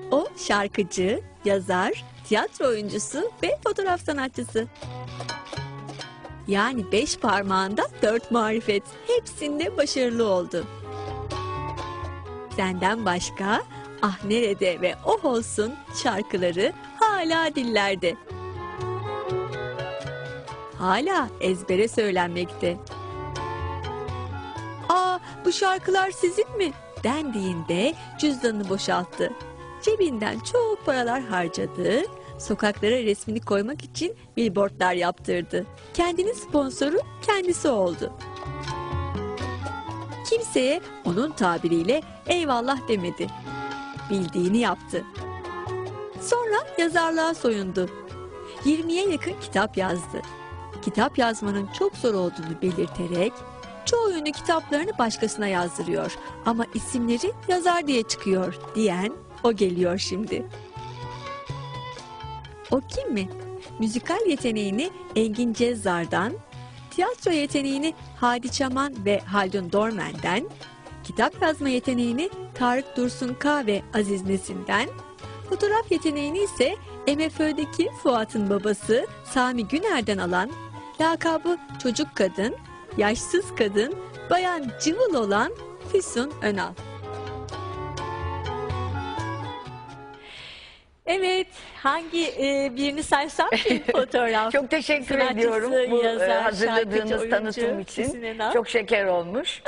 O şarkıcı, yazar, tiyatro oyuncusu ve fotoğraf sanatçısı. Yani 5 parmağında 4 marifet. Hepsinde başarılı oldu. Senden başka, Ah Nerede ve Oh Olsun şarkıları hala dillerde. Hala ezbere söylenmekte. "Aa, bu şarkılar sizin mi?" dendiğinde cüzdanını boşalttı. Cebinden çok paralar harcadı. Sokaklara resmini koymak için billboardlar yaptırdı. Kendinin sponsoru kendisi oldu. Kimseye onun tabiriyle eyvallah demedi. Bildiğini yaptı. Sonra yazarlığa soyundu. 20'ye yakın kitap yazdı. Kitap yazmanın çok zor olduğunu belirterek çoğu ünlü kitaplarını başkasına yazdırıyor ama isimleri yazar diye çıkıyor diyen o geliyor şimdi. O kim mi? Müzikal yeteneğini Engin Cezzar'dan, tiyatro yeteneğini Hadi Çaman ve Haldun Dormen'den, kitap yazma yeteneğini Tarık Dursun K ve Aziz Nesin'den, fotoğraf yeteneğini ise MFÖ'deki Fuat'ın babası Sami Güner'den alan, lakabı Çocuk Kadın, Yaşsız Kadın, Bayan Cıvıl olan Füsun Önal. Evet, hangi birini saysam ki fotoğraf? Çok teşekkür sanatçısı, ediyorum bu yazar, hazırladığınız şarkıcı, tanıtım oyuncu, için. Füsun Önal. Çok şeker olmuş.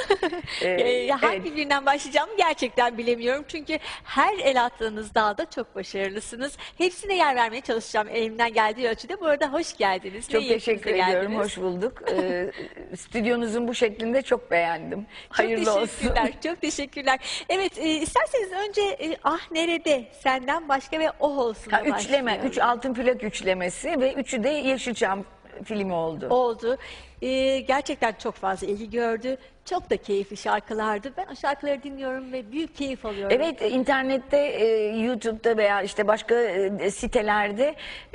Hangi birinden başlayacağımı gerçekten bilemiyorum. Çünkü her el attığınız dalda çok başarılısınız. Hepsine yer vermeye çalışacağım elimden geldiği ölçüde. Bu arada hoş geldiniz. Çok Ne teşekkür iyisinize ediyorum, geldiniz. hoş bulduk. Stüdyonuzun bu şeklinde çok beğendim. Hayırlı Çok olsun. teşekkürler, çok teşekkürler. Evet, isterseniz önce Ah Nerede, Senden Başka ve Oh Olsun'a Ha, üçleme, başlayalım. 3 altın plak üçlemesi ve üçü de Yeşilçam filmi oldu. Oldu. Gerçekten çok fazla ilgi gördü. Çok da keyifli şarkılardı. Ben o şarkıları dinliyorum ve büyük keyif alıyorum. Evet, internette, YouTube'da veya işte başka sitelerde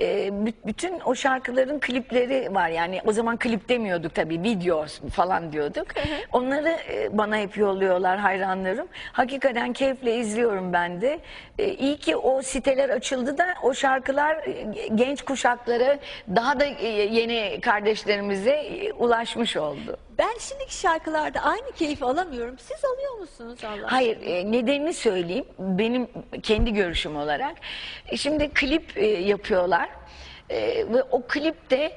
bütün o şarkıların klipleri var. Yani o zaman klip demiyorduk tabii, video falan diyorduk. Onları bana hep yolluyorlar hayranlarım. Hakikaten keyifle izliyorum ben de. İyi ki o siteler açıldı da o şarkılar genç kuşaklara, daha da yeni kardeşlerimize ulaşmış oldu. Ben şimdiki şarkılarda aynı keyfi alamıyorum. Siz alıyor musunuz Allah Hayır, aşkına? nedenini söyleyeyim. Benim kendi görüşüm olarak. Şimdi klip yapıyorlar ve o klipte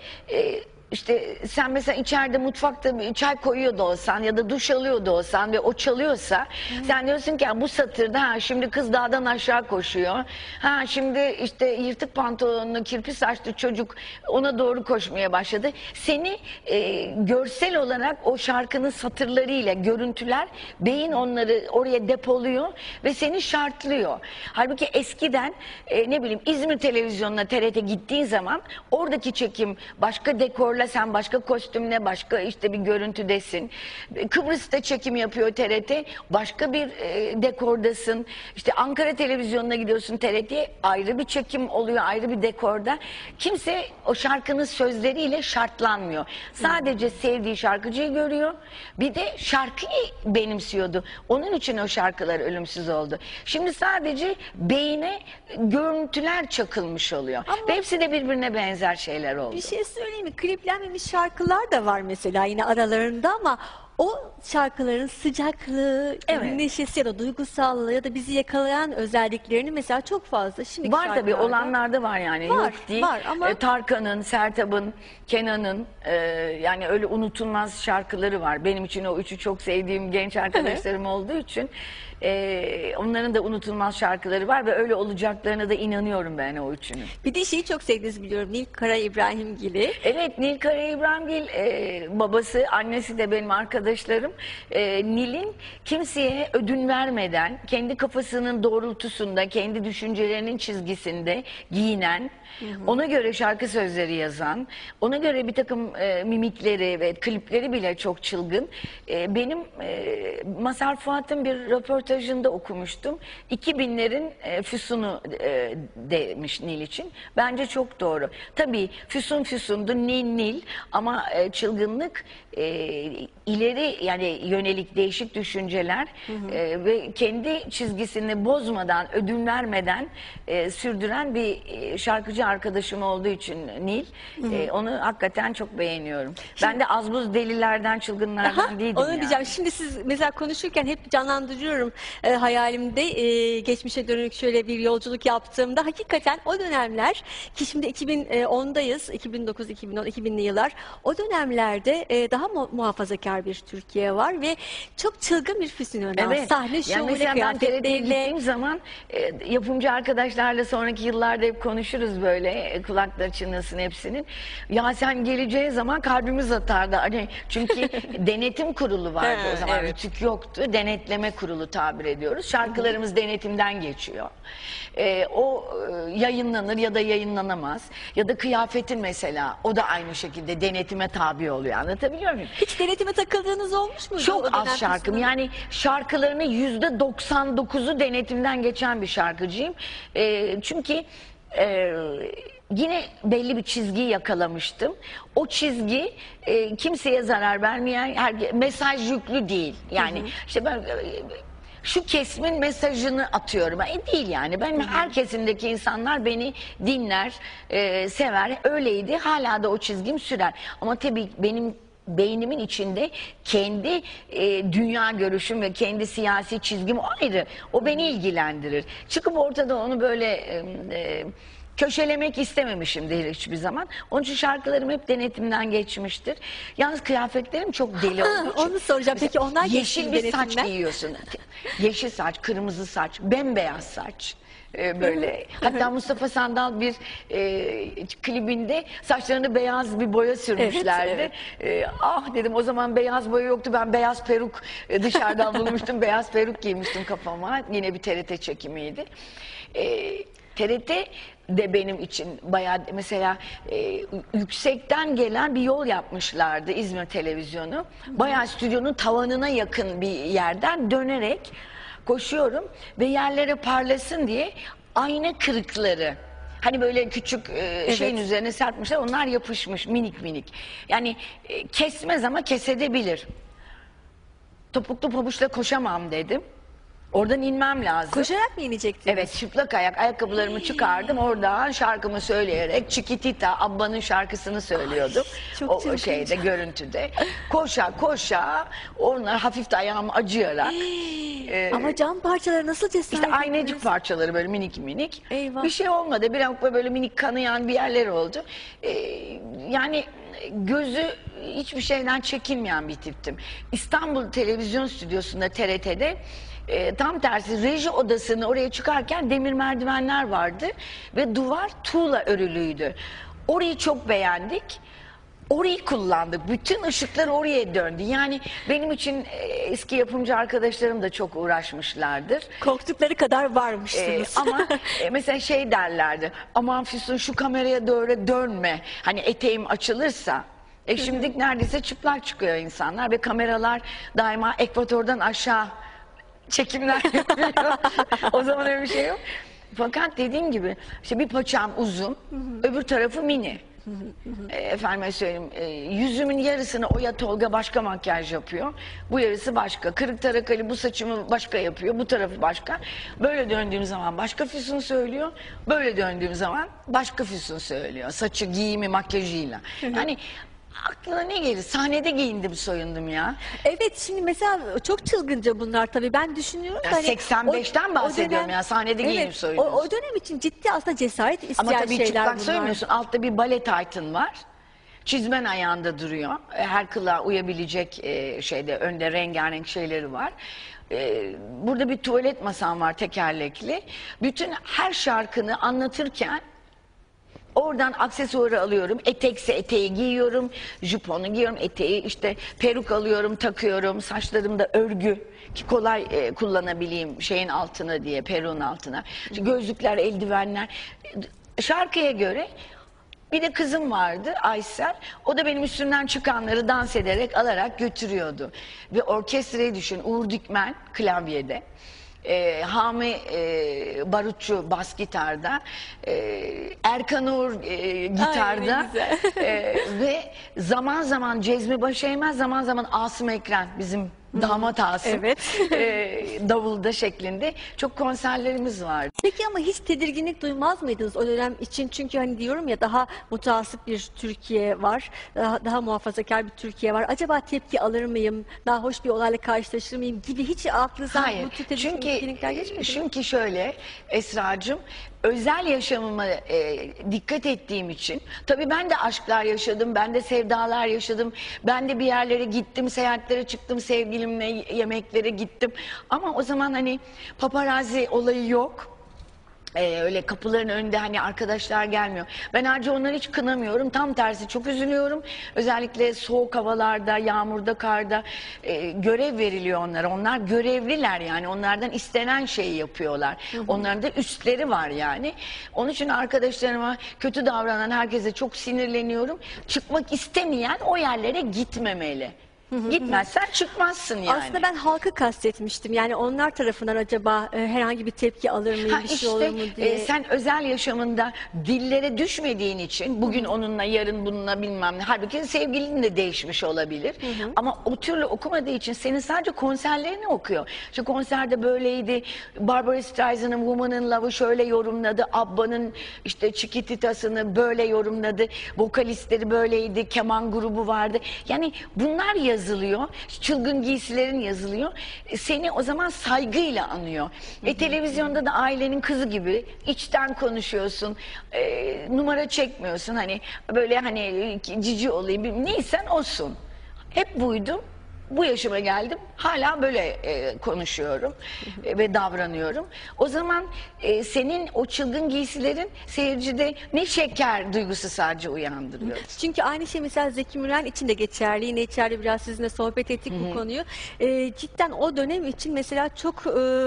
işte sen mesela içeride mutfakta bir çay koyuyor da olsan ya da duş alıyor da olsan ve o çalıyorsa sen diyorsun ki bu satırda ha şimdi kız dağdan aşağı koşuyor. Ha şimdi işte yırtık pantolonlu kirpi saçlı çocuk ona doğru koşmaya başladı. Seni görsel olarak o şarkının satırlarıyla görüntüler, beyin onları oraya depoluyor ve seni şartlıyor. Halbuki eskiden ne bileyim İzmir televizyonuna, TRT gittiğin zaman oradaki çekim başka dekor, sen başka kostümle başka işte bir görüntüdesin. Kıbrıs'ta çekim yapıyor TRT, başka bir dekordasın. İşte Ankara televizyonuna gidiyorsun, TRT ayrı bir çekim oluyor, ayrı bir dekorda. Kimse o şarkının sözleriyle şartlanmıyor. Sadece sevdiği şarkıcıyı görüyor. Bir de şarkıyı benimsiyordu. Onun için o şarkılar ölümsüz oldu. Şimdi sadece beyine görüntüler çakılmış oluyor. Ama ve hepsi de birbirine benzer şeyler oldu. bir şey söyleyeyim mi? Kliplenmemiş şarkılar da var mesela yine aralarında ama o şarkıların sıcaklığı, Evet. neşesi ya da duygusallığı ya da bizi yakalayan özelliklerini mesela çok fazla şimdiki Var tabii, şarkılarda. olanlarda var yani, Var, yok değil. var ama- Tarkan'ın, Sertab'ın, Kenan'ın yani öyle unutulmaz şarkıları var. Benim için o üçü çok sevdiğim genç arkadaşlarım olduğu için onların da unutulmaz şarkıları var ve öyle olacaklarına da inanıyorum ben o üçünün. Bir de şeyi çok sevdiniz biliyorum, Nil Kara İbrahimgil'i. Evet, Nil Kara İbrahimgil babası, annesi de benim arkadaşlarım. Nil'in kimseye ödün vermeden, kendi kafasının doğrultusunda, kendi düşüncelerinin çizgisinde giyinen, ona göre şarkı sözleri yazan, ona göre bir takım mimikleri ve klipleri bile çok çılgın. Benim Mazhar Fuat'ın bir röportajında okumuştum. 2000'lerin Füsun'u demiş Nil için. Bence çok doğru. Tabii Füsun Füsun'du, Nil Nil, ama çılgınlık ileri ileri yani yönelik değişik düşünceler ve kendi çizgisini bozmadan, ödün vermeden sürdüren bir şarkıcı arkadaşım olduğu için Nil, onu hakikaten çok beğeniyorum. Ben de az buz delilerden, çılgınlardan değildim Onu yani. diyeceğim. Şimdi siz mesela konuşurken hep canlandırıyorum hayalimde. Geçmişe dönük şöyle bir yolculuk yaptığımda hakikaten o dönemler ki şimdi 2010'dayız. 2009, 2010, 2000'li yıllar. O dönemlerde daha muhafazakar bir Türkiye var ve çok çılgın bir Füsun Önal. Evet. Sahne Yani şovuyla, mesela ben TRT'ye kıyafetleriyle. gittiğim zaman yapımcı arkadaşlarla sonraki yıllarda hep konuşuruz böyle, kulakları çınlasın hepsinin. Ya sen geleceğin zaman kalbimiz atardı. Hani çünkü denetim kurulu vardı o zaman. Evet. Rütük yoktu. Denetleme kurulu tabir ediyoruz. Şarkılarımız denetimden geçiyor. O yayınlanır ya da yayınlanamaz. Ya da kıyafetin mesela o da aynı şekilde denetime tabi oluyor. Anlatabiliyor muyum? Hiç denetime takıldığınız olmuş muydu? o Çok dönem az şarkım. Füsun? Yani şarkılarının %99'u denetimden geçen bir şarkıcıyım. Çünkü yine belli bir çizgiyi yakalamıştım. O çizgi kimseye zarar vermeyen, mesaj yüklü değil. Yani işte ben şu kesimin mesajını atıyorum. Değil yani. Ben her kesimdeki insanlar beni dinler, sever. Öyleydi. Hala da o çizgim sürer. Ama tabii benim beynimin içinde kendi dünya görüşüm ve kendi siyasi çizgim ayrı. O beni ilgilendirir. Çıkıp ortada onu böyle köşelemek istememişimdir hiçbir zaman. Onun için şarkılarım hep denetimden geçmiştir. Yalnız kıyafetlerim çok deli olduğu için. Onu soracağım. Peki onlar yeşil bir saç denetimden? giyiyorsun. Yeşil saç, kırmızı saç, bembeyaz saç. Böyle. Hatta Mustafa Sandal bir klibinde saçlarını beyaz bir boya sürmüşlerdi. Ah dedim, o zaman beyaz boya yoktu. Ben beyaz peruk dışarıdan bulmuştum. Beyaz peruk giymiştim kafama. Yine bir TRT çekimiydi. TRT de benim için bayağı mesela yüksekten gelen bir yol yapmışlardı, İzmir Televizyonu. Bayağı stüdyonun tavanına yakın bir yerden dönerek koşuyorum ve yerlere parlasın diye ayna kırıkları, hani böyle küçük şeyin üzerine serpmişler, onlar yapışmış minik minik. Yani kesmez ama kesedebilir. Topuklu pabuçla koşamam dedim. Oradan inmem lazım. Koşarak mı inecektiniz? Evet, çıplak ayak, ayakkabılarımı çıkardım, oradan şarkımı söyleyerek Chiquitita Abba'nın şarkısını söylüyordum. çok O çılgınca. şeyde, görüntüde. Koşa koşa, onlar hafif de ayağım acıyarak. Ama cam parçaları nasıl cesaret İşte aynacık ettiniz? parçaları böyle minik minik. Eyvah. Bir şey olmadı. Biraz böyle minik kanayan bir yerler oldu. Yani gözü hiçbir şeyden çekinmeyen bir tiptim. İstanbul Televizyon Stüdyosu'nda, TRT'de tam tersi reji odasını oraya çıkarken demir merdivenler vardı ve duvar tuğla örülüydü. Orayı çok beğendik. Orayı kullandık. Bütün ışıklar oraya döndü. Yani benim için eski yapımcı arkadaşlarım da çok uğraşmışlardır. Korktukları kadar varmışsınız. Ama mesela şey derlerdi. Aman Füsun, şu kameraya doğru dönme. Hani eteğim açılırsa. Şimdi neredeyse çıplak çıkıyor insanlar ve kameralar daima ekvatordan aşağı çekimler yapıyor. O zaman öyle bir şey yok. Fakat dediğim gibi işte bir paçam uzun, öbür tarafı mini. Efendime söyleyeyim, yüzümün yarısını Oya Tolga başka makyaj yapıyor. Bu yarısı başka. Kırık Tarak Ali bu saçımı başka yapıyor. Bu tarafı başka. Böyle döndüğüm zaman başka Füsun söylüyor. Böyle döndüğüm zaman başka Füsun söylüyor. Saçı, giyimi, makyajıyla. Yani aklına ne gelir? Sahnede giyindim, soyundum ya. Evet, şimdi mesela çok çılgınca bunlar tabii. Ben düşünüyorum Ya da hani 85'ten bahsediyorum ya, sahnede giyinip soyunuyorsun. O dönem için ciddi aslında cesaret isteyen Ama tabii şeyler çıplak bunlar. soymuyorsun. Altta bir bale taytın var. Çizmen ayağında duruyor. Her kılığa uyabilecek şeyde, önde rengarenk şeyleri var. Burada bir tuvalet masam var, tekerlekli. Bütün her şarkını anlatırken oradan aksesuarı alıyorum. Etekse eteği giyiyorum. Juponu giyiyorum. Eteği işte peruk alıyorum, takıyorum. Saçlarımda örgü ki kolay kullanabileyim şeyin altına diye, peruğun altına. İşte gözlükler, eldivenler. Şarkıya göre. Bir de kızım vardı, Aysel. O da benim üstümden çıkanları dans ederek alarak götürüyordu. Ve orkestrayı düşün, Uğur Dükmen klavyede. Hami Barutçu bas gitarda, Erkan Uğur gitarda. Ay, ne güzel. Ve zaman zaman Cezmi Başeymez, zaman zaman Asım Ekren, bizim damat Asım. Evet. Davulda şeklinde çok konserlerimiz vardı. Peki ama hiç tedirginlik duymaz mıydınız o dönem için? Çünkü hani diyorum ya, daha mutasip bir Türkiye var, daha muhafazakar bir Türkiye var. Acaba tepki alır mıyım, daha hoş bir olayla karşılaşır mıyım gibi hiç aklınızdan Hayır. bu tür tedirginlikler geçmedi mi? Çünkü şöyle Esracığım, özel yaşamıma dikkat ettiğim için, tabii ben de aşklar yaşadım, ben de sevdalar yaşadım, ben de bir yerlere gittim, seyahatlere çıktım, sevgilimle yemeklere gittim. Ama o zaman hani paparazzi olayı yok. Öyle kapıların önünde hani arkadaşlar gelmiyor. Ben ayrıca onları hiç kınamıyorum. Tam tersi çok üzülüyorum. Özellikle soğuk havalarda, yağmurda, karda görev veriliyor onlara. Onlar görevliler yani. Onlardan istenen şeyi yapıyorlar. Onların da üstleri var yani. Onun için arkadaşlarıma, kötü davranan herkese çok sinirleniyorum. Çıkmak istemeyen o yerlere gitmemeli. Gitmezsen çıkmazsın yani. Aslında ben halkı kastetmiştim. Yani onlar tarafından acaba herhangi bir tepki alır mıyım, bir şey olur mu diye. Sen özel yaşamında dillere düşmediğin için bugün onunla, yarın bununla bilmem ne. Halbuki sevgilin de değişmiş olabilir. Ama o türlü okumadığı için senin sadece konserlerini okuyor. İşte konserde böyleydi. Barbara Streisand'ın Woman in Love'ı şöyle yorumladı. Abba'nın işte Chiquititas'ını böyle yorumladı. Vokalistleri böyleydi. Keman grubu vardı. Yani bunlar yazılıyor. Çılgın giysilerin yazılıyor. Seni o zaman saygıyla anıyor. Televizyonda da ailenin kızı gibi içten konuşuyorsun. Numara çekmiyorsun. Hani böyle hani cici olayım. Neysen olsun. Hep buydum. Bu yaşıma geldim. Hala böyle konuşuyorum ve davranıyorum. O zaman senin o çılgın giysilerin seyircide ne şeker duygusu sadece uyandırıyor. Çünkü aynı şey mesela Zeki Müren için de geçerli. Yine içeride biraz sizinle sohbet ettik bu konuyu. Cidden o dönem için mesela çok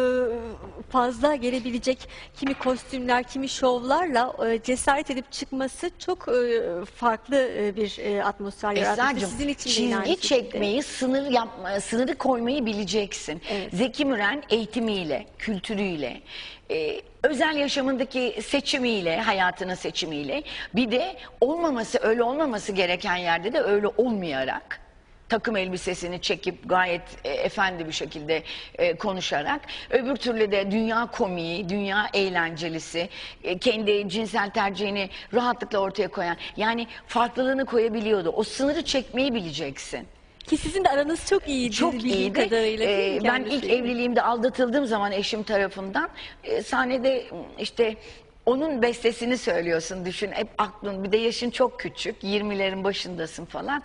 fazla gelebilecek kimi kostümler, kimi şovlarla cesaret edip çıkması çok farklı bir atmosfer yarattı. Esra'cığım, Sizin için de aynı çizgi şekilde. çekmeyi, sınırı koymayı bileceksin. Evet. Zeki Müren eğitimiyle, kültürüyle, özel yaşamındaki seçimiyle, hayatının seçimiyle, bir de öyle olmaması gereken yerde de öyle olmayarak, takım elbisesini çekip gayet efendi bir şekilde konuşarak, öbür türlü de dünya komiği, dünya eğlencelisi, kendi cinsel tercihini rahatlıkla ortaya koyan, yani farklılığını koyabiliyordu. O sınırı çekmeyi bileceksin. Ki sizin de aranız çok iyiydi. Çok bildiğim iyiydi. kadarıyla, değil mi Ben kendisi? ilk evliliğimde aldatıldığım zaman eşim tarafından sahnede işte onun bestesini söylüyorsun, düşün, hep aklın, bir de yaşın çok küçük, 20'lerin başındasın falan,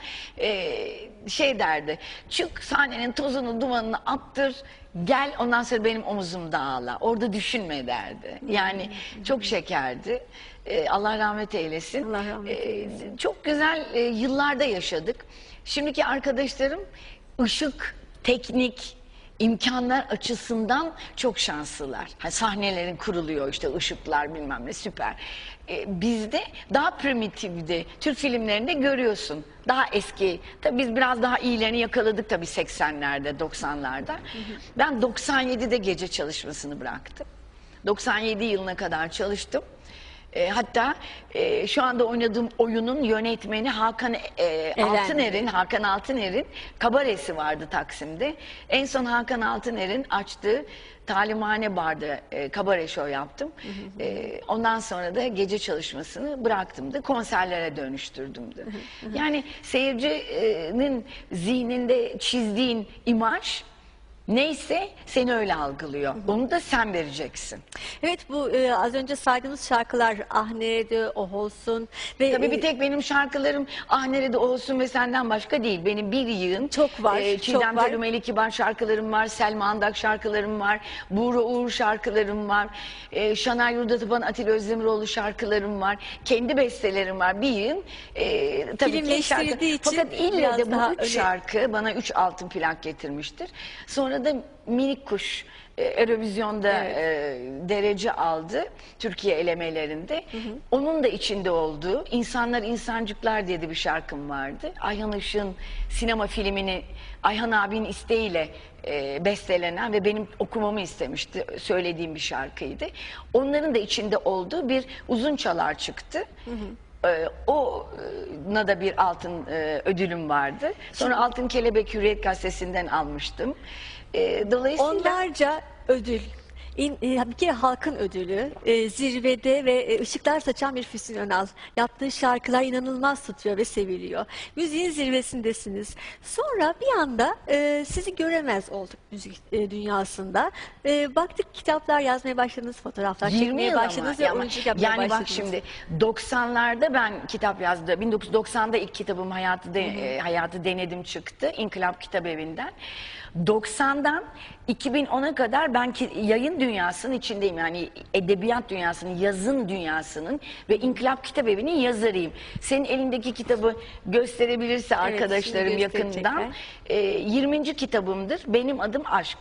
şey derdi, çık sahnenin tozunu dumanını attır, gel ondan sonra benim omuzumda ağla, orada düşünme derdi. Yani çok şekerdi. Allah rahmet eylesin. Allah rahmet eylesin. Çok güzel yıllarda yaşadık. Şimdiki arkadaşlarım ışık, teknik, imkanlar açısından çok şanslılar. Ha, sahnelerin kuruluyor, işte ışıklar bilmem ne, süper. Bizde daha primitifti. Türk filmlerinde görüyorsun. Daha eski. Tabii biz biraz daha iyilerini yakaladık tabii 80'lerde, 90'larda. Ben 97'de gece çalışmasını bıraktım. 97 yılına kadar çalıştım. Hatta şu anda oynadığım oyunun yönetmeni Hakan Altıner'in kabaresi vardı Taksim'de. En son Hakan Altıner'in açtığı Talimhane Bar'da kabare show yaptım. Ondan sonra da gece çalışmasını bıraktımdı. Konserlere dönüştürdümdü. Yani seyircinin zihninde çizdiğin imaj neyse seni öyle algılıyor. Onu da sen vereceksin. Evet, bu az önce saydığımız şarkılar Ah Nerede O Olsun ve Tabii bir tek benim şarkılarım Ah Nerede Olsun ve Senden başka değil. Benim bir yığın çok var. Çiğdem çok var. Telum Eli Kibar şarkılarım var. Selma Andak şarkılarım var. Buğra Uğur şarkılarım var. Şaner Yurdatıpan, Atilla Özdemiroğlu şarkılarım var. Kendi bestelerim var. Bir yığın tabii ki şarkı. Filmleştirildiği için Fakat ille biraz de daha bu üç öyle- şarkı bana 3 altın plak getirmiştir. Sonra sonra da Minik Kuş Eurovizyon'da derece aldı Türkiye elemelerinde. Onun da içinde olduğu İnsanlar İnsancıklar diye de bir şarkım vardı. Ayhan Işık'ın sinema filmini Ayhan abinin isteğiyle bestelenen ve benim okumamı istemişti, söylediğim bir şarkıydı. Onların da içinde olduğu bir uzun çalar çıktı. Ona da bir altın ödülüm vardı. Sonra Altın Kelebek Hürriyet Gazetesi'nden almıştım. Dolayısıyla Onlarca ödül. Bir kere halkın ödülü, zirvede ve ışıklar saçan bir Füsun Önal. Yaptığı şarkılar inanılmaz tutuyor ve seviliyor. Müziğin zirvesindesiniz. Sonra bir anda sizi göremez olduk müzik dünyasında. Baktık kitaplar yazmaya başladınız, fotoğraflar 20 çekmeye yıl ama başladınız ve oyunculuk yapmaya yani başladınız. bak şimdi 90'larda ben kitap yazdım. 1990'da ilk kitabım Hayatı Denedim çıktı İnkılap Kitabevi'nden. 90'dan 2010'a kadar ben yayın dünyasının içindeyim. Yani edebiyat dünyasının, yazın dünyasının ve İnkılap Kitabevi'nin yazarıyım. Senin elindeki kitabı gösterebilirse arkadaşlarım şimdi yakından. 20. kitabımdır. Benim adım Aşk.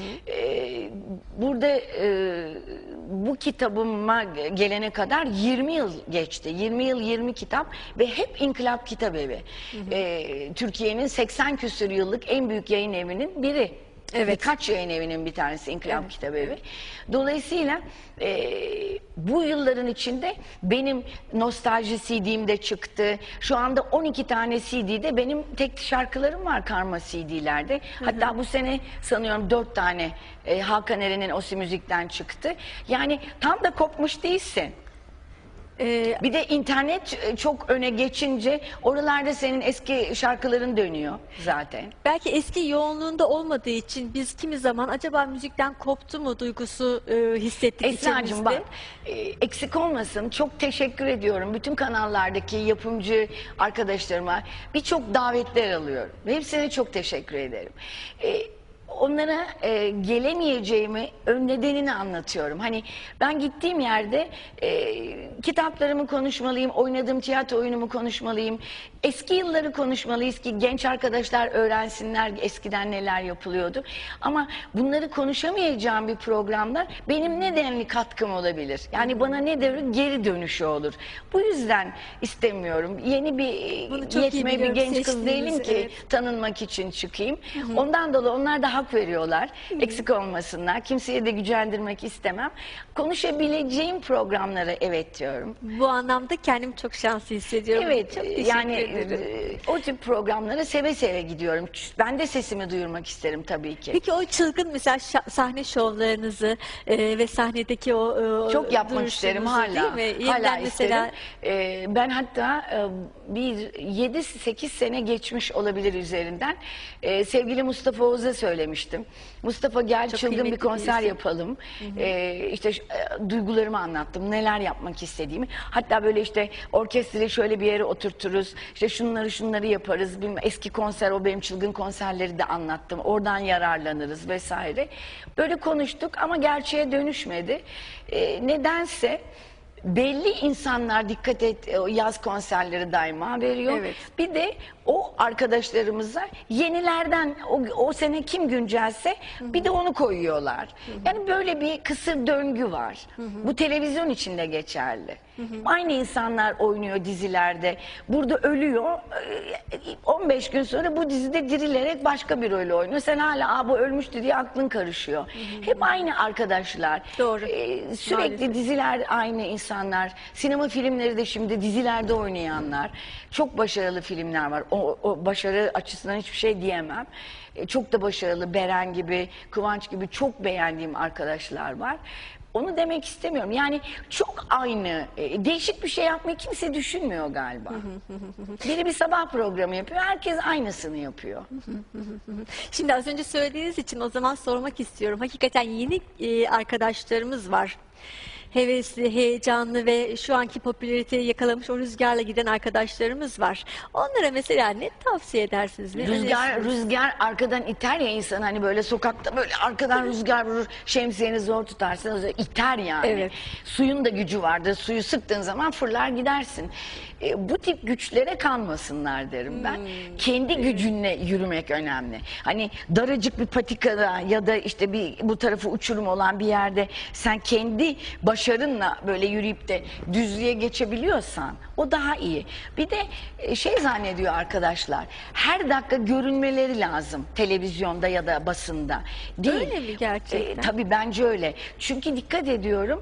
Burada bu kitabıma gelene kadar 20 yıl geçti. 20 yıl 20 kitap ve hep İnkılap Kitabevi. Türkiye'nin 80 küsur yıllık en büyük yayın evinin biri. Evet. Birkaç yayın evinin bir tanesi İnkılap Kitabevi. Dolayısıyla bu yılların içinde benim nostalji CD'm de çıktı. Şu anda 12 tane CD'de benim tek şarkılarım var karma CD'lerde. Hatta bu sene sanıyorum 4 tane Hakan Eren'in Osi Müzik'ten çıktı. Yani tam da kopmuş değilsin. Bir de internet çok öne geçince oralarda senin eski şarkıların dönüyor zaten. Belki eski yoğunluğunda olmadığı için biz kimi zaman acaba müzikten koptu mu duygusu hissettik Esra'cığım içimizde. bak eksik olmasın, çok teşekkür ediyorum. Bütün kanallardaki yapımcı arkadaşlarıma birçok davetler alıyorum. Hepsine çok teşekkür ederim. Onlara gelemeyeceğimi nedenini anlatıyorum. Hani ben gittiğim yerde kitaplarımı konuşmalıyım, oynadığım tiyatro oyunumu konuşmalıyım. Eski yılları konuşmalıyız ki genç arkadaşlar öğrensinler eskiden neler yapılıyordu. Ama bunları konuşamayacağım bir programda benim ne denli katkım olabilir? Yani bana ne denli geri dönüşü olur. Bu yüzden istemiyorum. Yeni bir yetme bir genç kız değilim ki tanınmak için çıkayım. Ondan dolayı onlar da hak veriyorlar. Eksik olmasınlar. Kimseye de gücendirmek istemem. Konuşabileceğim programlara evet diyorum. Bu anlamda kendimi çok şanslı hissediyorum. Evet, çok teşekkür ederim. O tip programlara seve seve gidiyorum. Ben de sesimi duyurmak isterim tabii ki. Peki o çılgın mesela sahne şovlarınızı ve sahnedeki o Çok yapmak duruşunuzu isterim hala. değil mi? Hala Yeniden mesela isterim. Ben hatta bir 7-8 sene geçmiş olabilir üzerinden. Sevgili Mustafa Oğuz'a söylemiştim. Mustafa gel Çok çılgın bir kıymetli konser birisi. yapalım. İşte duygularımı anlattım. Neler yapmak istediğimi. Hatta böyle işte orkestrayı şöyle bir yere oturturuz. İşte şunları yaparız. Eski konser, o benim çılgın konserleri de anlattım. Oradan yararlanırız vesaire. Böyle konuştuk ama gerçeğe dönüşmedi. Nedense belli insanlar dikkat et o yaz konserleri daima veriyor. Evet. Bir de o arkadaşlarımıza yenilerden o sene kim güncelse bir de onu koyuyorlar. Yani böyle bir kısır döngü var. Bu televizyon için de geçerli. Aynı insanlar oynuyor dizilerde. Burada ölüyor. 15 gün sonra bu dizide dirilerek başka bir rol oynuyor. Sen hala bu ölmüştü diye aklın karışıyor. Hep aynı arkadaşlar. Doğru. Sürekli Maalesef. diziler aynı insanlar. Sinema filmleri de şimdi dizilerde oynayanlar. Çok başarılı filmler var. O başarı açısından hiçbir şey diyemem. Çok da başarılı Beren gibi, Kıvanç gibi çok beğendiğim arkadaşlar var. Onu demek istemiyorum. Yani çok aynı, değişik bir şey yapmayı kimse düşünmüyor galiba. Biri bir sabah programı yapıyor, herkes aynısını yapıyor. şimdi az önce söylediğiniz için o zaman sormak istiyorum. Hakikaten yeni arkadaşlarımız var. hevesli, heyecanlı ve şu anki popülariteyi yakalamış o rüzgarla giden arkadaşlarımız var. Onlara mesela ne tavsiye edersiniz? Ne önerirsiniz? Rüzgar arkadan iter ya insan, hani böyle sokakta böyle arkadan rüzgar vurur, şemsiyeni zor tutarsın, iter yani. Evet. Suyun da gücü vardır, suyu sıktığın zaman fırlar gidersin. Bu tip güçlere kanmasınlar derim ben. Kendi gücünle yürümek önemli. Hani daracık bir patikada ya da işte bu tarafı uçurum olan bir yerde sen kendi başarınla böyle yürüyüp de düzlüğe geçebiliyorsan o daha iyi. Bir de şey zannediyor arkadaşlar, her dakika görünmeleri lazım televizyonda ya da basında. Değil. Öyle mi gerçekten? Tabii bence öyle. Çünkü dikkat ediyorum,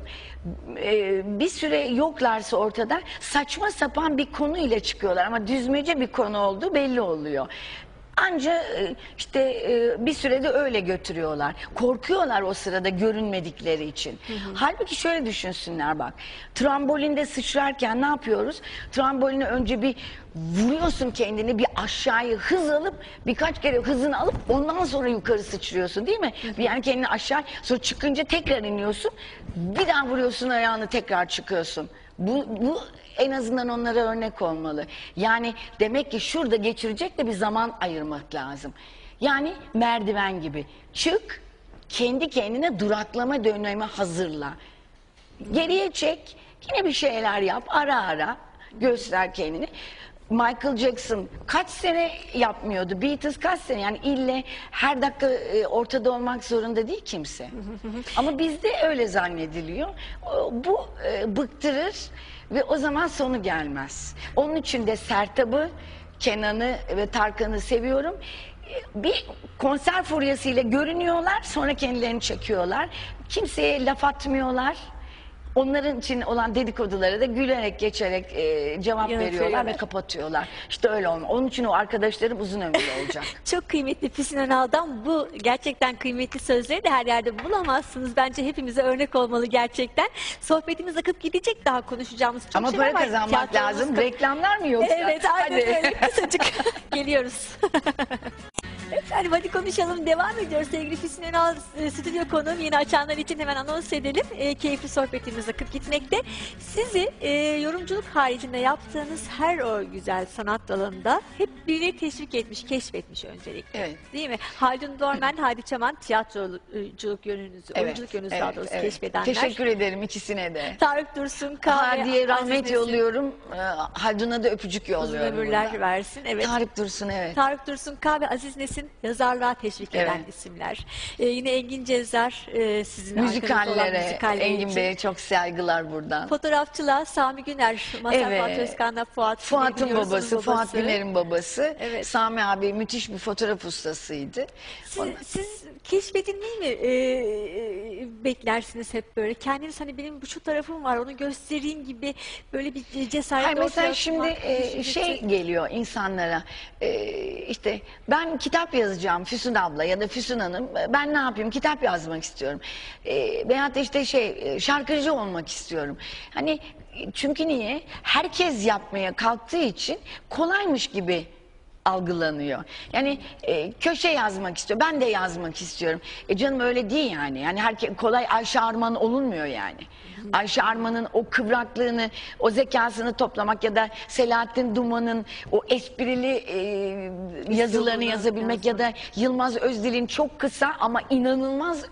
bir süre yoklarsa ortada saçma sapan bir konu ile çıkıyorlar ama düzmece bir konu olduğu belli oluyor. Anca işte bir sürede öyle götürüyorlar. Korkuyorlar o sırada görünmedikleri için. Halbuki şöyle düşünsünler bak. Trambolinde sıçrarken ne yapıyoruz? Tramboline önce bir vuruyorsun kendini, bir aşağıya hız alıp birkaç kere hızını alıp ondan sonra yukarı sıçrıyorsun değil mi? Yani kendini aşağı, sonra çıkınca tekrar iniyorsun. Bir daha vuruyorsun ayağını, tekrar çıkıyorsun. Bu en azından onlara örnek olmalı. Yani demek ki şurada geçirecek de bir zaman ayırmak lazım. Yani merdiven gibi. Çık, kendi kendine duraklama dönemi hazırla. Geriye çek, yine bir şeyler yap, ara ara göster kendini. Michael Jackson kaç sene yapmıyordu? Beatles kaç sene? Yani ille her dakika ortada olmak zorunda değil kimse. Ama bizde öyle zannediliyor. Bu bıktırır ve o zaman sonu gelmez. Onun için de Sertab'ı, Kenan'ı ve Tarkan'ı seviyorum. Bir konser furyasıyla görünüyorlar, sonra kendilerini çekiyorlar. Kimseye laf atmıyorlar. Onların için olan dedikodulara da gülerek geçerek cevap veriyorlar ve kapatıyorlar. İşte öyle olmuyor. Onun için o arkadaşlarım uzun ömürlü olacak. Çok kıymetli Füsun Önal'dan bu gerçekten kıymetli sözleri de her yerde bulamazsınız. Bence hepimize örnek olmalı gerçekten. Sohbetimiz akıp gidecek, daha konuşacağımız çok Ama şey para var. kazanmak lazım. Reklamlar mı yoksa? Evet, aynen Hadi. öyle. Kısacık geliyoruz. Efendim hadi konuşalım. Devam ediyoruz. Sevgili Füsun Önal stüdyo konuğum. Yeni açanlar için hemen anons edelim. Keyifli sohbetimiz akıp gitmekte. Sizi yorumculuk haricinde yaptığınız her o güzel sanat dalında hep biri teşvik etmiş, keşfetmiş öncelikle. Evet. Değil mi? Haldun Dormen, Hadi Çaman tiyatroculuk yönünüzü, oyunculuk yönünüzü daha doğrusu keşfedenler. Teşekkür ederim ikisine de. Tarık Dursun, Kahve, Hadiye rahmet Aziz Nesin, yolluyorum. Haldun'a da öpücük uzun yolluyorum. ömürler buradan. versin. Evet. Tarık Dursun, evet. Tarık Dursun, Kahve, Aziz Nesin yazarlığa teşvik eden Evet. isimler. Yine Engin Cezar sizin arkanızda olan Müzikallere, müzikaller Engin için. Bey'e çok saygılar buradan. Fotoğrafçılığa Sami Güner, Mazhar Evet. Fuat Özkan'la Fuat'ın biliyorsunuz babası, Fuat Güner'in babası. Evet. Sami abi müthiş bir fotoğraf ustasıydı. Siz keşfedilmeyi mi beklersiniz hep böyle? Kendiniz hani benim bu şu tarafım var onu göstereyim gibi böyle bir cesaret Hayır, mesela ortaya şimdi atmak, şey geliyor insanlara, işte ben kitap yazacağım Füsun abla ya da Füsun Hanım, ben ne yapayım, kitap yazmak istiyorum. Veyahut da işte şarkıcı olmak istiyorum. Hani çünkü niye? Herkes yapmaya kalktığı için kolaymış gibi algılanıyor. Yani köşe yazmak istiyor. Ben de yazmak istiyorum. Canım öyle değil yani. Yani kolay Ayşe Arman olunmuyor yani. Ayşe Arman'ın o kıvraklığını, o zekasını toplamak ya da Selahattin Duman'ın o esprili yazılarını yazabilmek ya da Yılmaz Özdil'in çok kısa ama inanılmaz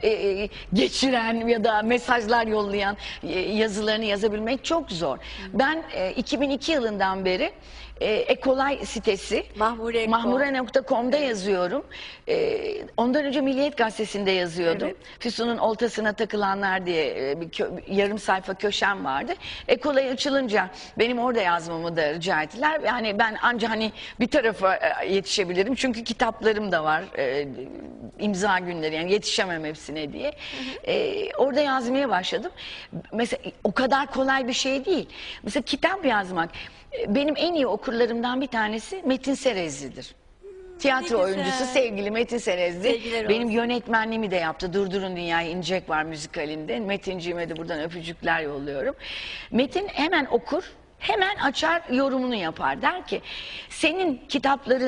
geçiren ya da mesajlar yollayan yazılarını yazabilmek çok zor. Ben 2002 yılından beri Ekolay sitesi mahmure.com'da yazıyorum. Ondan önce Milliyet Gazetesi'nde yazıyordum. Evet. Füsun'un oltasına takılanlar diye bir yarım sayfa köşem vardı. Ekolay açılınca benim orada yazmamı da rica ettiler. Yani ben anca hani bir tarafa yetişebilirim. Çünkü kitaplarım da var. İmza günleri, yani yetişemem hepsine diye. Orada yazmaya başladım. Mesela o kadar kolay bir şey değil. Mesela kitap yazmak. Benim en iyi okurlarımdan bir tanesi Metin Serezli'dir. Tiyatro oyuncusu sevgili Metin Serezli. Sevgiler Benim olsun. yönetmenliğimi de yaptı. Durdurun Dünyayı, İncek var müzikalinde. Metinciğime de buradan öpücükler yolluyorum. Metin hemen okur, hemen açar, yorumunu yapar. Der ki senin kitaplarını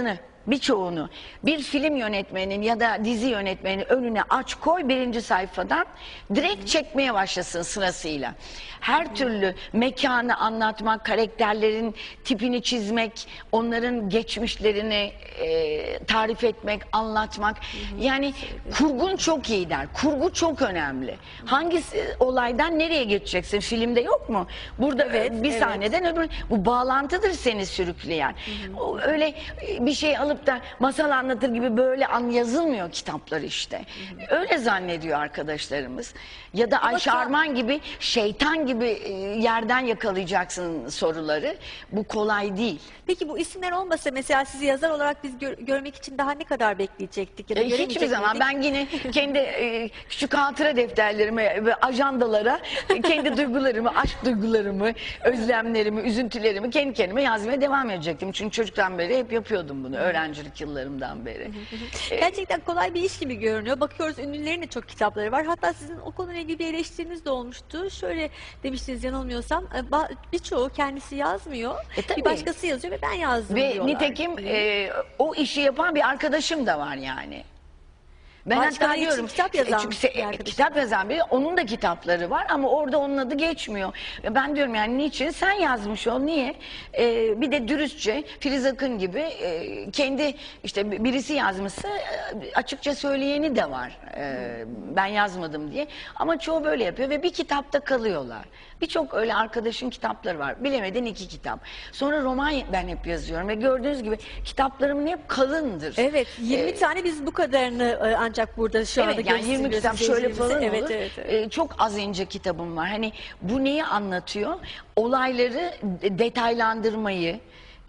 birçoğunu bir film yönetmenin ya da dizi yönetmenin önüne aç koy, birinci sayfadan direkt çekmeye başlasın sırasıyla. Her türlü mekanı anlatmak, karakterlerin tipini çizmek, onların geçmişlerini tarif etmek, anlatmak. Yani kurgun çok iyi der. Kurgu çok önemli. Hangi olaydan nereye geçeceksin? Filmde yok mu? Burada bir sahneden öbür. Bu bağlantıdır seni sürükleyen. Öyle bir şey alıp da masal anlatır gibi böyle yazılmıyor kitaplar işte. Öyle zannediyor arkadaşlarımız. Ya da Ayşe Arman gibi, şeytan gibi yerden yakalayacaksın soruları. Bu kolay değil. Peki bu isimler olmasa mesela sizi yazar olarak biz görmek için daha ne kadar bekleyecektik? Ya da Hiçbir zaman. Ben yine kendi küçük hatıra defterlerime ve ajandalara kendi duygularımı, aşk duygularımı, özlemlerimi, üzüntülerimi kendi kendime yazmaya devam edecektim. Çünkü çocuktan beri hep yapıyordum bunu. Öğrencilik yıllarımdan beri. Gerçekten kolay bir iş gibi görünüyor. Bakıyoruz ünlülerin de çok kitapları var. Hatta sizin o konuyla ilgili bir eleştiriniz de olmuştu. Şöyle demiştiniz yanılmıyorsam, birçoğu kendisi yazmıyor. Bir başkası yazıyor ve ben yazdım ve diyorlar. Nitekim o işi yapan bir arkadaşım da var yani. Ben hatta diyorum kitap yazan kitap yazan biri, onun da kitapları var ama orada onun adı geçmiyor. Ben diyorum yani niçin sen yazmış ol, niye? Bir de dürüstçe Filiz Akın gibi kendi işte birisi yazmışsa açıkça söyleyeni de var. Ben yazmadım diye. Ama çoğu böyle yapıyor ve bir kitapta kalıyorlar. Birçok öyle arkadaşın kitapları var. Bilemedin 2 kitap. Sonra roman ben hep yazıyorum ve gördüğünüz gibi kitaplarım hep kalındır. Evet, 20 tane biz bu kadarını ancak burada şu anda yani 20 kitap şöyle falan olur. Evet. Çok az ince kitabım var. Hani bu neyi anlatıyor? Olayları detaylandırmayı,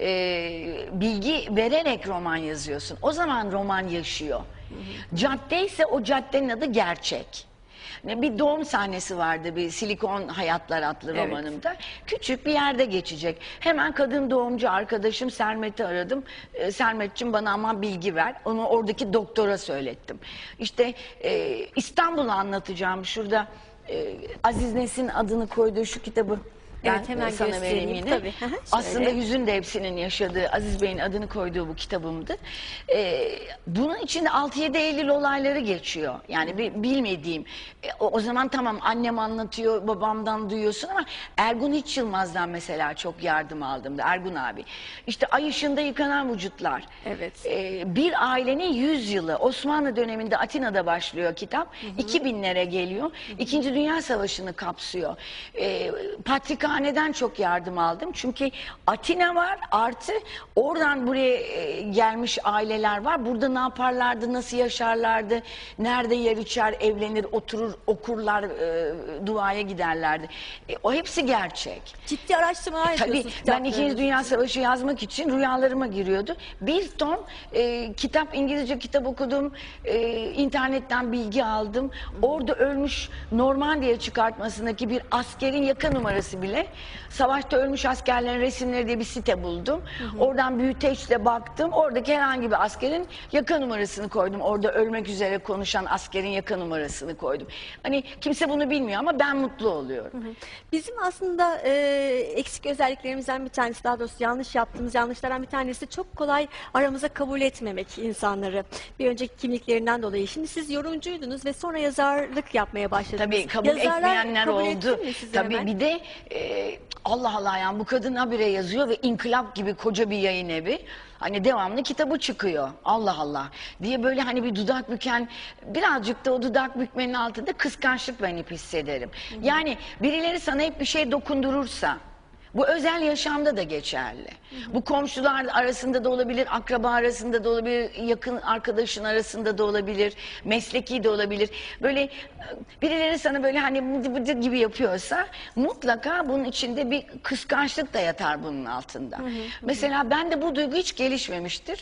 bilgi vererek roman yazıyorsun. O zaman roman yaşıyor. Cadde ise o caddenin adı gerçek. Bir doğum sahnesi vardı bir Silikon Hayatlar adlı romanımda. Küçük bir yerde geçecek. Hemen kadın doğumcu arkadaşım Sermet'i aradım. Sermet'cim bana ama bilgi ver. Onu oradaki doktora söylettim. İşte İstanbul'u anlatacağım. Şurada Aziz Nesin adını koyduğu şu kitabı. Evet, hemen sana vereyim yine. Tabii. Aslında hüzün de hepsinin yaşadığı, Aziz Bey'in adını koyduğu bu kitabımdı. Bunun içinde 6-7 Eylül olayları geçiyor. Yani bilmediğim. O zaman tamam annem anlatıyor, babamdan duyuyorsun ama Ergun Hiç Yılmaz'dan mesela çok yardım aldım da Ergun abi. İşte Ay Işığında Yıkanan Vücutlar. Evet. Bir ailenin 100 yılı. Osmanlı döneminde Atina'da başlıyor kitap. 2000'lere geliyor. İkinci Dünya Savaşı'nı kapsıyor. Patrikhaneden çok yardım aldım. Çünkü Atina var, artı oradan buraya gelmiş aileler var. Burada ne yaparlardı, nasıl yaşarlardı, nerede yer içer, evlenir, oturur, okurlar, duaya giderlerdi. O hepsi gerçek. Ciddi araştırmalar yapıyorsunuz. Tabii ben 2. Dünya Savaşı yazmak için rüyalarıma giriyordu. Bir ton kitap, İngilizce kitap okudum, internetten bilgi aldım. Orada ölmüş Normandiya çıkartmasındaki bir askerin yaka numarası bile, savaşta ölmüş askerlerin resimleri diye bir site buldum. Oradan büyüteçle baktım. Oradaki herhangi bir askerin yaka numarasını koydum. Orada ölmek üzere konuşan askerin yaka numarasını koydum. Hani kimse bunu bilmiyor ama ben mutlu oluyorum. Bizim aslında eksik özelliklerimizden bir tanesi, daha doğrusu yanlış yaptığımız yanlışlardan bir tanesi çok kolay aramıza kabul etmemek insanları. Bir önceki kimliklerinden dolayı. Şimdi siz yorumcuydunuz ve sonra yazarlık yapmaya başladınız. Tabii kabul Yazarlar etmeyenler kabul oldu. etti mi sizi Tabii hemen? bir de Allah Allah yani bu kadın habire yazıyor ve İnkılap gibi koca bir yayın evi. Hani devamlı kitabı çıkıyor. Allah Allah diye böyle hani bir dudak büken, birazcık da o dudak bükmenin altında kıskançlık ben hep hissederim. Yani birileri sana hep bir şey dokundurursa, bu özel yaşamda da geçerli. Bu komşular arasında da olabilir, akraba arasında da olabilir, yakın arkadaşın arasında da olabilir, mesleki de olabilir. Böyle birileri sana böyle hani bıdı bıdı gibi yapıyorsa mutlaka bunun içinde bir kıskançlık da yatar bunun altında. Mesela bende bu duygu hiç gelişmemiştir.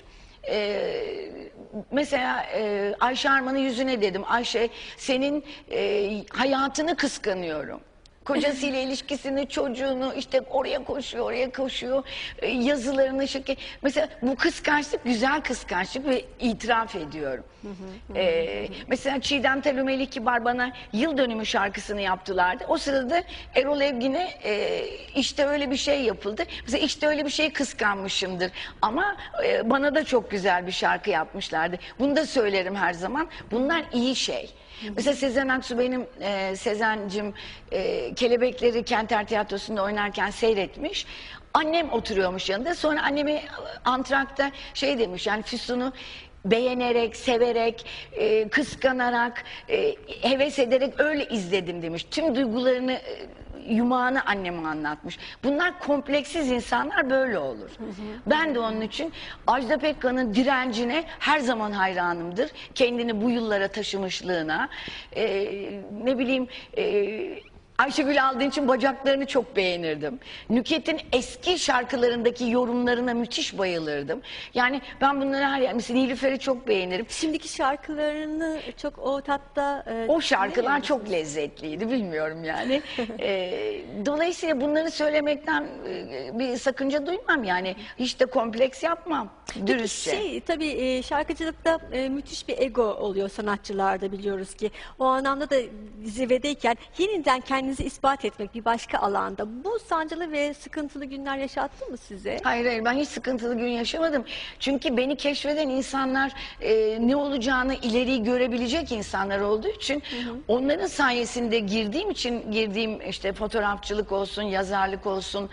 Mesela Ayşe Arman'ın yüzüne dedim, Ayşe senin hayatını kıskanıyorum. Kocasıyla ilişkisini, çocuğunu, işte oraya koşuyor, oraya koşuyor. Yazılarını mesela bu kıskançlık güzel kıskançlık ve itiraf ediyorum. Mesela Çiğdem Telü Melih Kibar bana yıl dönümü şarkısını yaptılardı. O sırada Erol Evgin'e işte öyle bir şey yapıldı. Mesela işte öyle bir şey kıskanmışımdır. Ama bana da çok güzel bir şarkı yapmışlardı. Bunu da söylerim her zaman. Bunlar iyi şey. Mesela Sezen Aksu benim Sezen'cim Kelebekleri Kenter Tiyatrosu'nda oynarken seyretmiş. Annem oturuyormuş yanında. Sonra annemi antrakta şey demiş, yani Füsun'u beğenerek, severek, kıskanarak, heves ederek öyle izledim demiş. Tüm duygularını, yumağını anneme anlatmış. Bunlar kompleksiz insanlar, böyle olur. Ben de onun için Ajda Pekkan'ın direncine her zaman hayranımdır. Kendini bu yıllara taşımışlığına. Ne bileyim... Ayşegül Aldın için Bacaklarını çok beğenirdim. Nükhet'in eski şarkılarındaki yorumlarına müthiş bayılırdım. Yani ben bunları her yer... Mesela Nilüfer'i çok beğenirim. Şimdiki şarkılarını çok o tatta... O şarkılar çok lezzetliydi, bilmiyorum yani. Dolayısıyla bunları söylemekten bir sakınca duymam yani. Hiç de kompleks yapmam. Dürüstçe. Tabii şarkıcılıkta müthiş bir ego oluyor sanatçılarda, biliyoruz ki. O anlamda da zirvedeyken yeniden kendinizi ispat etmek bir başka alanda. Bu sancılı ve sıkıntılı günler yaşattı mı size? Hayır, ben hiç sıkıntılı gün yaşamadım. Çünkü beni keşfeden insanlar ne olacağını ileriyi görebilecek insanlar olduğu için onların sayesinde girdiğim işte fotoğrafçılık olsun, yazarlık olsun,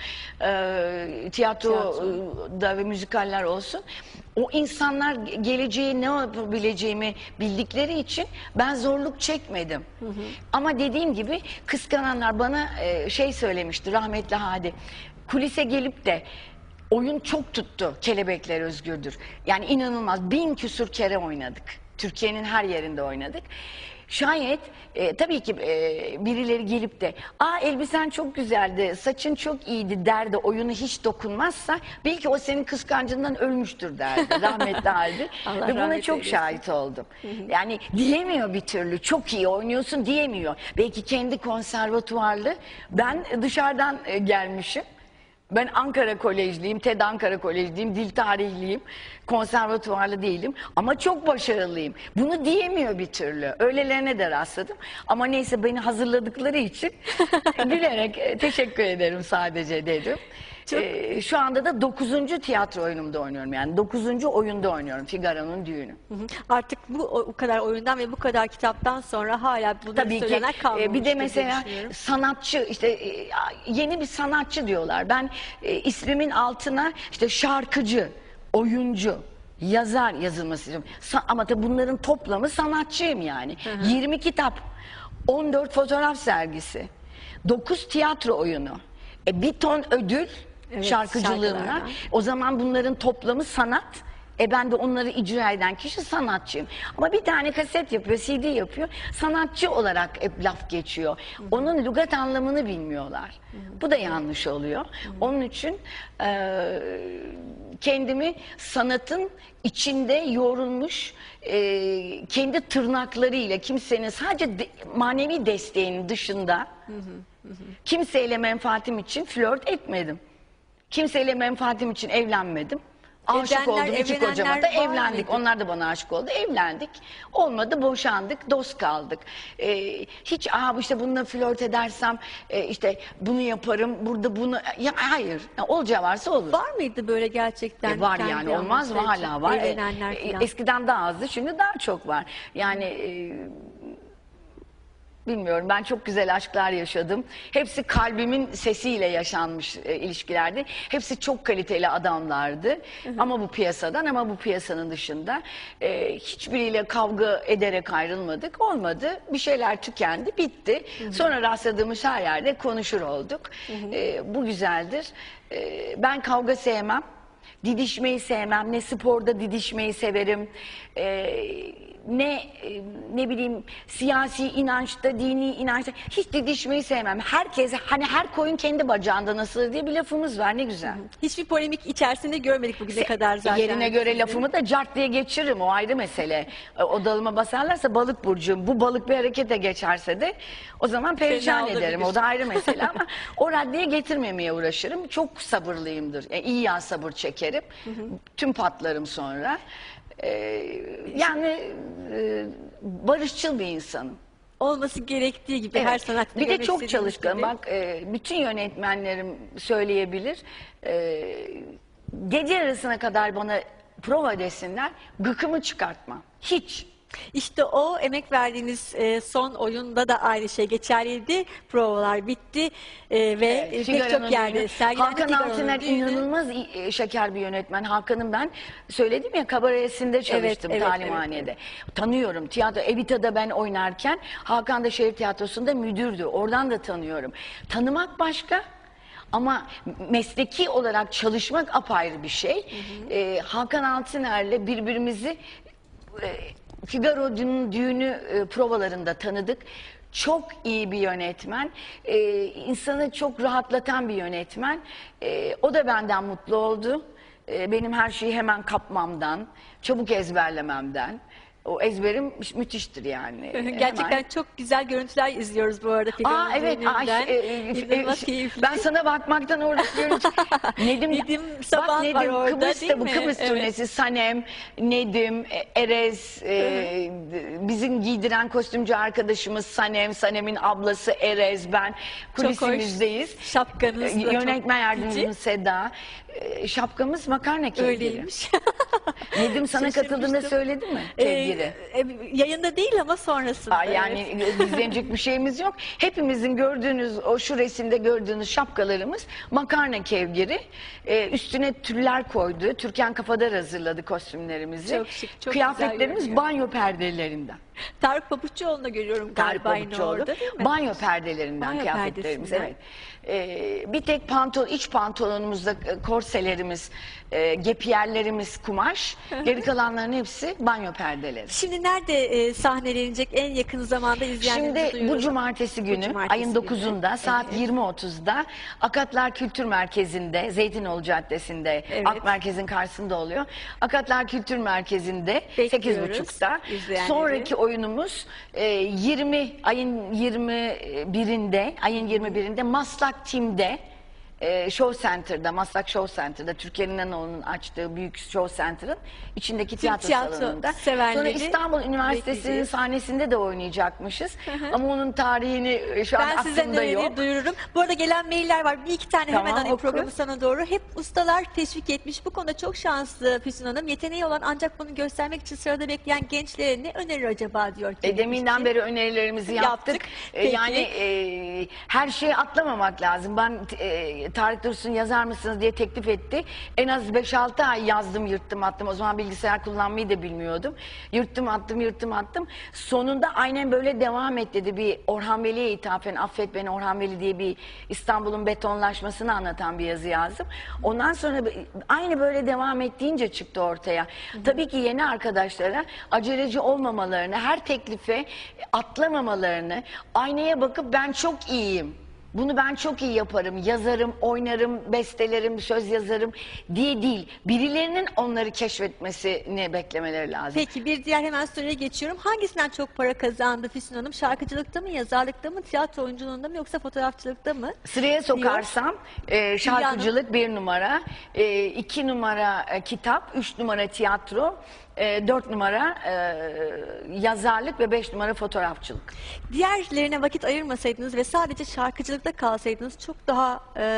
tiyatroda ve müzikaller olsun. O insanlar geleceği ne yapabileceğimi bildikleri için ben zorluk çekmedim. Ama dediğim gibi kıskananlar bana şey söylemişti rahmetli Hadi. Kulise gelip de oyun çok tuttu, Kelebekler Özgürdür. Yani inanılmaz, 1000 küsur kere oynadık. Türkiye'nin her yerinde oynadık. Şayet tabii ki birileri gelip de elbisen çok güzeldi, saçın çok iyiydi derdi, oyunu hiç dokunmazsa bil ki o senin kıskancından ölmüştür derdi rahmetli halde. Ve buna çok şahit oldum. Yani diyemiyor bir türlü, çok iyi oynuyorsun diyemiyor. Belki kendi konservatuvarlı, ben dışarıdan gelmişim. Ben Ankara Kolejliyim, TED Ankara Kolejliyim, dil tarihliyim, konservatuvarlı değilim ama çok başarılıyım. Bunu diyemiyor bir türlü. Öylelerine de rastladım. Ama neyse, beni hazırladıkları için gülerek teşekkür ederim sadece dedim. Şu anda da 9. tiyatro oyunumda oynuyorum. Yani 9. oyunda oynuyorum, Figaro'nun Düğünü. Artık bu o kadar oyundan ve bu kadar kitaptan sonra hala bunları söyleyenler kalmamıştır. Bir de mesela sanatçı, işte yeni bir sanatçı diyorlar. Ben ismimin altına işte şarkıcı, oyuncu, yazar yazılması istiyorum. Ama tabii bunların toplamı sanatçıyım yani. 20 kitap, 14 fotoğraf sergisi, 9 tiyatro oyunu, bir ton ödül, şarkıcılığımla. O zaman bunların toplamı sanat. Ben de onları icra eden kişi sanatçıyım. Ama bir tane kaset yapıyor, CD yapıyor. Sanatçı olarak hep laf geçiyor. Onun lügat anlamını bilmiyorlar. Bu da yanlış oluyor. Onun için kendimi sanatın içinde yoğrulmuş, kendi tırnaklarıyla kimsenin sadece manevi desteğinin dışında kimseyle menfaatim için flört etmedim. Kimseyle menfaatim için evlenmedim. Aşık oldum iki kocama da, evlendik. Onlar da bana aşık oldu, evlendik. Olmadı, boşandık, dost kaldık. Hiç işte bununla flört edersem işte bunu yaparım, burada bunu... Ya, hayır, olacağı varsa olur. Var mıydı böyle gerçekten? Var yani, olmaz mı? Hala var. Eskiden daha azdı, şimdi daha çok var. Yani... Bilmiyorum, ben çok güzel aşklar yaşadım. Hepsi kalbimin sesiyle yaşanmış ilişkilerdi. Hepsi çok kaliteli adamlardı. Ama bu piyasadan, ama bu piyasanın dışında hiçbiriyle kavga ederek ayrılmadık. Olmadı. Bir şeyler tükendi, bitti. Sonra rastladığımız her yerde konuşur olduk. Bu güzeldir. Ben kavga sevmem. Didişmeyi sevmem. Ne sporda didişmeyi severim. ne bileyim siyasi inançta, dini inançta hiç didişmeyi sevmem. Herkes hani her koyun kendi bacağında nasıl diye bir lafımız var, ne güzel. Hiçbir polemik içerisinde görmedik bugüne kadar zaten. Yerine göre sizi. lafımı da cart diye geçiririm, o ayrı mesele. O dalıma basarlarsa balık burcum, bu balık bir harekete geçerse de o zaman perişan olabilir. ederim. O da ayrı mesele ama o raddeye getirmemeye uğraşırım. Çok sabırlıyımdır. İyi yağ sabır çekerim. Tüm patlarım sonra. Yani barışçıl bir insanım. Olması gerektiği gibi her sanatta Bir de görmek çok istediğimiz çalışkan. gibi. Bak bütün yönetmenlerim söyleyebilir. Gece yarısına kadar bana prova desinler, gıkımı çıkartmam. Hiç. İşte o emek verdiğiniz son oyunda da aynı şey geçerliydi. Provalar bitti ve pek Figaro'nun çok yerde düğünü. sergilendi. Hakan Figaro'nun Altıner düğünü. inanılmaz şeker bir yönetmen. Hakan'ın ben söyledim ya, kabaresinde çalıştım, evet, talimhanede. Tanıyorum. Tiyatro Evita'da ben oynarken Hakan da şehir tiyatrosunda müdürdü. Oradan da tanıyorum. Tanımak başka. Ama mesleki olarak çalışmak apayrı bir şey. Hakan Altıner'le birbirimizi Figaro'nun düğünü provalarında tanıdık. Çok iyi bir yönetmen, insanı çok rahatlatan bir yönetmen. O da benden mutlu oldu. Benim her şeyi hemen kapmamdan, çabuk ezberlememden. O ezberim müthiştir yani. Gerçekten Hemen. çok güzel görüntüler izliyoruz bu arada Figaro'nun Evet. düğününden. İnanılmaz keyifli. Ben sana bakmaktan orada görüntü. Nedim Saban var orada, Kıbrıs'ta değil bu mi? Kıbrıs Evet. turnesi, Sanem, Nedim, Erez, bizim giydiren kostümcü arkadaşımız Sanem, Sanem'in ablası Erez, ben kulisimizdeyiz. Şapkanız da çok Yönetmen cici. yardımcımız Seda. Şapkamız makarna kevgiri. Öyleymiş. Nedim sana katıldığında Şaşırmıştım. söyledi mi kevgiri? Yayında değil ama sonrasında. Yani gizlenecek bir şeyimiz yok. Hepimizin gördüğünüz, o şu resimde gördüğünüz şapkalarımız makarna kevgiri. Üstüne tüller koydu. Türkan Kafadar hazırladı kostümlerimizi. Çok şık, çok Kıyafetlerimiz güzel görünüyor. banyo perdelerinden. Tarık Pabuççuoğlu'nu da görüyorum Tarık galiba yine Pabuççuoğlu. orada, değil mi? Banyo perdelerinden Banyo kıyafetlerimiz. perdesinden. Evet. Bir tek iç pantolonumuzda korselerimiz, gepiyerlerimiz kumaş. Geri kalanların hepsi banyo perdeleri. Şimdi nerede sahnelenecek, en yakın zamanda izleyenlerimize Şimdi bu duyuralım. cumartesi günü cumartesi ayın günü. 9'unda saat Evet. 20.30'da Akatlar Kültür Merkezi'nde, Zeytinoğlu Caddesi'nde, Evet. Ak Merkez'in karşısında oluyor. Akatlar Kültür Merkezi'nde Bekliyoruz 8.30'da. izleyenleri. Sonraki oyunumuz ayın 21'inde Maslak Tim'de, Show Center'da, Maslak Show Center'da, Türker İnanoğlu'nun açtığı büyük Show Center'ın içindeki tiyatro salonunda. severleri Sonra İstanbul Üniversitesi'nin bekleyeceğiz. sahnesinde de oynayacakmışız. Ama onun tarihini şu an Ben size aklımda neleri yok. duyururum. Bu arada gelen mailler var. Bir iki tane Tamam, hemen alayım oku. programı sana doğru. Hep ustalar teşvik etmiş. Bu konuda çok şanslı Füsun Hanım. Yeteneği olan ancak bunu göstermek için sırada bekleyen gençlere ne önerir acaba diyor. Deminden beri önerilerimizi yaptık. Yaptık. Peki. Yani her şeyi atlamamak lazım. Ben Tarık Dursun yazar mısınız diye teklif etti. En az 5-6 ay yazdım, yırttım attım. O zaman bilgisayar kullanmayı da bilmiyordum. Yırttım attım. Sonunda aynen böyle devam et dedi. Bir Orhan Veli'ye ithafen, affet beni Orhan Veli diye bir İstanbul'un betonlaşmasını anlatan bir yazı yazdım. Ondan sonra aynı böyle devam ettiğince çıktı ortaya. Tabii ki yeni arkadaşlara aceleci olmamalarını, her teklife atlamamalarını, aynaya bakıp ben çok iyiyim, bunu ben çok iyi yaparım, yazarım, oynarım, bestelerim, söz yazarım diye değil. Birilerinin onları keşfetmesini beklemeleri lazım. Peki bir diğer hemen soruya geçiyorum. Hangisinden çok para kazandı Füsun Hanım? Şarkıcılıkta mı, yazarlıkta mı, tiyatro oyunculuğunda mı yoksa fotoğrafçılıkta mı? Sıraya sokarsam şarkıcılık 1 numara, 2 numara kitap, 3 numara tiyatro, 4 numara yazarlık ve 5 numara fotoğrafçılık. Diğerlerine vakit ayırmasaydınız ve sadece şarkıcılıkta kalsaydınız çok daha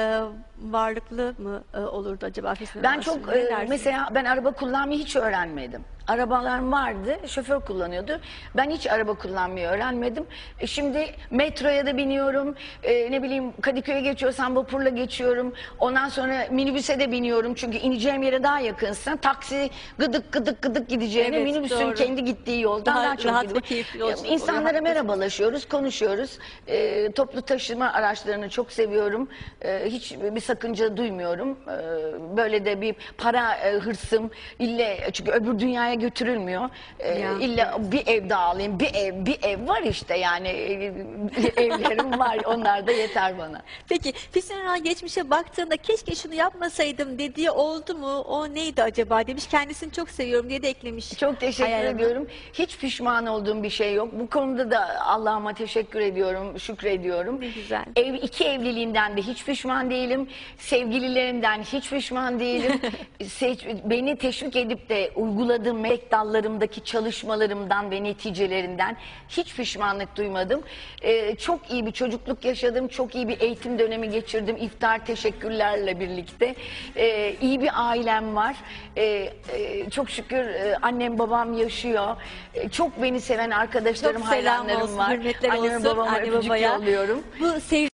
varlıklı mı olurdu acaba Füsun Hanım? Ben çok Aslında ne dersiniz? mesela ben araba kullanmayı hiç öğrenmedim. Arabalarım vardı, şoför kullanıyordu. Ben hiç araba kullanmayı öğrenmedim. Şimdi metroya da biniyorum, ne bileyim Kadıköy'e geçiyorsam vapurla geçiyorum. Ondan sonra minibüse de biniyorum çünkü ineceğim yere daha yakınsın. Taksi gıdık gıdık gideceğine Evet, minibüsün doğru. kendi gittiği yoldan Daha daha çok rahat ve gidiyorum. keyifli yolculuk İnsanlara oluyor, haklısınız. merhabalaşıyoruz, konuşuyoruz. Toplu taşıma araçlarını çok seviyorum. Hiç bir sakınca duymuyorum. Böyle de bir para hırsım çünkü öbür dünyaya götürülmüyor. İlla bir ev daha alayım, bir ev var işte yani evlerim var, onlar da yeter bana. Peki Füsun Ünal geçmişe baktığında keşke şunu yapmasaydım dediği oldu mu? O neydi acaba demiş. Kendisini çok seviyorum diye de eklemiş. Çok teşekkür ediyorum. Hiç pişman olduğum bir şey yok. Bu konuda da Allah'ıma teşekkür ediyorum, şükrediyorum. Ne güzel. İki evliliğimden de hiç pişman değilim. Sevgililerimden hiç pişman değilim. Beni teşvik edip de uyguladığım meslek dallarımdaki çalışmalarımdan ve neticelerinden hiç pişmanlık duymadım. Çok iyi bir çocukluk yaşadım. Çok iyi bir eğitim dönemi geçirdim. İftar teşekkürlerle birlikte. İyi bir ailem var. Çok şükür annem babam yaşıyor. Çok beni seven arkadaşlarım, Çok selam hayranlarım olsun, var. hürmetler Anneme olsun babama anne öpücük babaya. yolluyorum. Bu